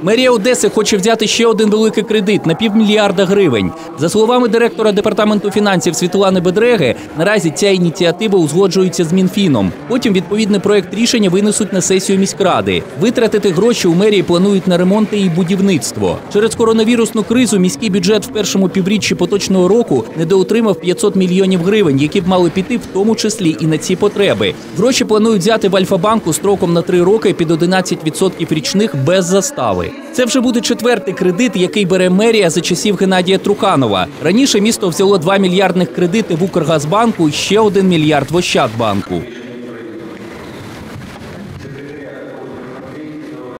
Мерія Одеси хоче взяти ще один великий кредит на $500 мільярда гривень. За словами директора департаменту фінансів Світлани Бедреги, наразі ця ініціатива узгоджується з Мінфіном. Потім відповідний проект рішення винесуть на сесію міськради. Витратити гроші у мерії планують на ремонти і будівництво. Через коронавірусну кризу міський бюджет в першому півріччі поточного року недоотримав 500 мільйонів гривень, які б мали піти в тому числі і на ці потреби. Гроші планують взяти в Альфа-банку строком на 3 роки під 11% річних без застави. Це вже буде 4-й кредит, який бере мерія за часів Геннадія Труханова. Раніше місто взяло 2 мільярдних кредити в Укргазбанку і ще 1 мільярд в Ощадбанку.